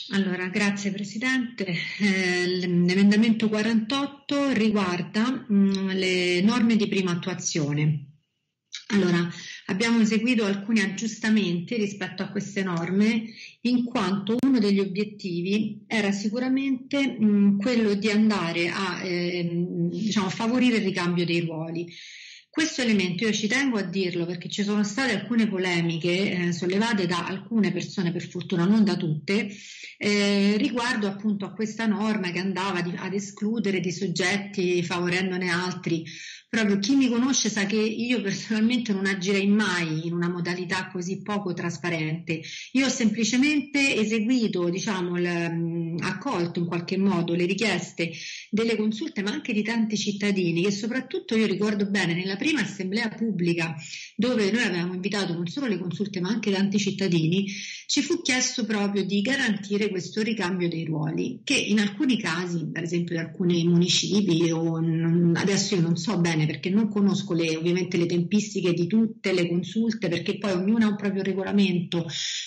Allora, grazie Presidente. L'emendamento 48 riguarda le norme di prima attuazione. Allora, abbiamo eseguito alcuni aggiustamenti rispetto a queste norme, in quanto uno degli obiettivi era sicuramente quello di andare a favorire il ricambio dei ruoli. Questo elemento io ci tengo a dirlo perché ci sono state alcune polemiche sollevate da alcune persone, per fortuna non da tutte, riguardo appunto a questa norma che andava ad escludere dei soggetti favorendone altri. Proprio chi mi conosce sa che io personalmente non agirei mai in una modalità così poco trasparente. Io ho semplicemente eseguito, accolto in qualche modo le richieste delle consulte, ma anche di tanti cittadini, che soprattutto io ricordo bene nella prima assemblea pubblica, dove noi avevamo invitato non solo le consulte ma anche tanti cittadini, ci fu chiesto proprio di garantire questo ricambio dei ruoli, che in alcuni casi, per esempio in alcuni municipi, adesso io non so bene perché non conosco ovviamente le tempistiche di tutte le consulte, perché poi ognuna ha un proprio regolamento,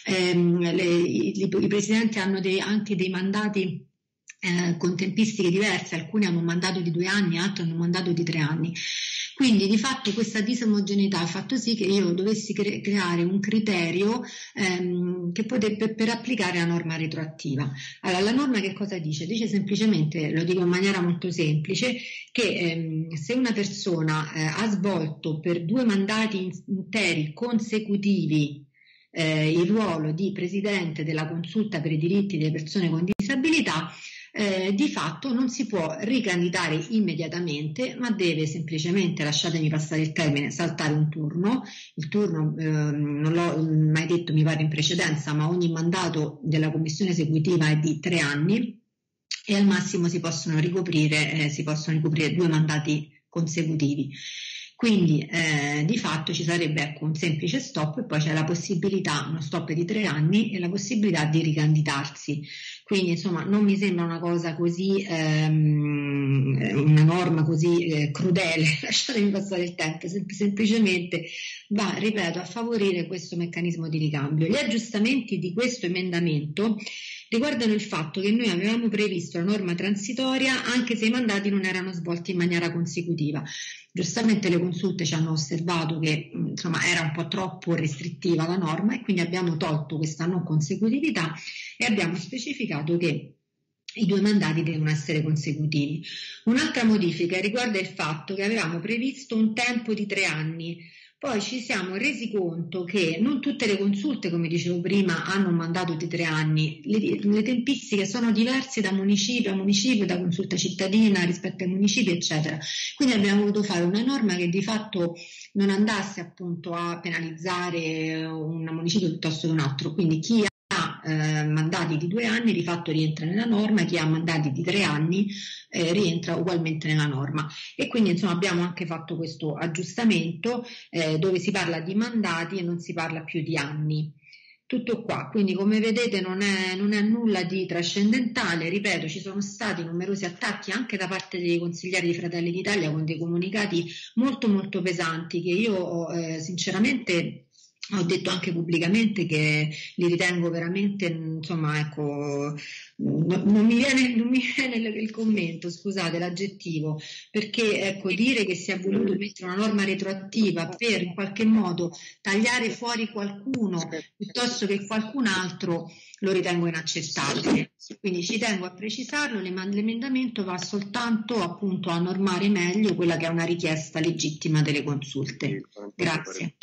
i presidenti hanno anche dei mandati con tempistiche diverse, alcuni hanno un mandato di 2 anni, altri hanno un mandato di 3 anni. Quindi di fatto questa disomogeneità ha fatto sì che io dovessi creare un criterio che per applicare la norma retroattiva. Allora, la norma che cosa dice? Dice semplicemente, lo dico in maniera molto semplice, che se una persona ha svolto per 2 mandati interi consecutivi il ruolo di presidente della consulta per i diritti delle persone con disabilità, di fatto non si può ricandidare immediatamente, ma deve semplicemente, lasciatemi passare il termine, saltare un turno. Il turno non l'ho mai detto, mi pare in precedenza, ma ogni mandato della commissione esecutiva è di 3 anni e al massimo si possono ricoprire 2 mandati consecutivi. Quindi di fatto ci sarebbe un semplice stop e poi c'è la possibilità, uno stop di 3 anni e la possibilità di ricandidarsi. Quindi insomma non mi sembra una cosa così, una norma così crudele, lasciatemi passare il tempo, semplicemente va, ripeto, a favorire questo meccanismo di ricambio. Gli aggiustamenti di questo emendamento riguardano il fatto che noi avevamo previsto la norma transitoria anche se i mandati non erano svolti in maniera consecutiva. Giustamente le consulte ci hanno osservato che insomma era un po' troppo restrittiva la norma e quindi abbiamo tolto questa non consecutività e abbiamo specificato che i 2 mandati devono essere consecutivi. Un'altra modifica riguarda il fatto che avevamo previsto un tempo di 3 anni. Poi ci siamo resi conto che non tutte le consulte, come dicevo prima, hanno un mandato di 3 anni. Le tempistiche sono diverse da municipio a municipio, da consulta cittadina rispetto ai municipi, eccetera. Quindi abbiamo voluto fare una norma che di fatto non andasse appunto a penalizzare un municipio piuttosto che un altro. Quindi chi mandati di 2 anni di fatto rientra nella norma, chi ha mandati di 3 anni rientra ugualmente nella norma. E quindi insomma abbiamo anche fatto questo aggiustamento dove si parla di mandati e non si parla più di anni. Tutto qua, quindi come vedete non è nulla di trascendentale, ripeto, ci sono stati numerosi attacchi anche da parte dei consiglieri di Fratelli d'Italia con dei comunicati molto molto pesanti che io sinceramente ho detto anche pubblicamente che li ritengo veramente, insomma, ecco, non mi viene il commento, scusate, l'aggettivo, perché ecco, dire che si è voluto mettere una norma retroattiva per in qualche modo tagliare fuori qualcuno piuttosto che qualcun altro lo ritengo inaccettabile. Quindi ci tengo a precisarlo, l'emendamento va soltanto appunto a normare meglio quella che è una richiesta legittima delle consulte. Grazie.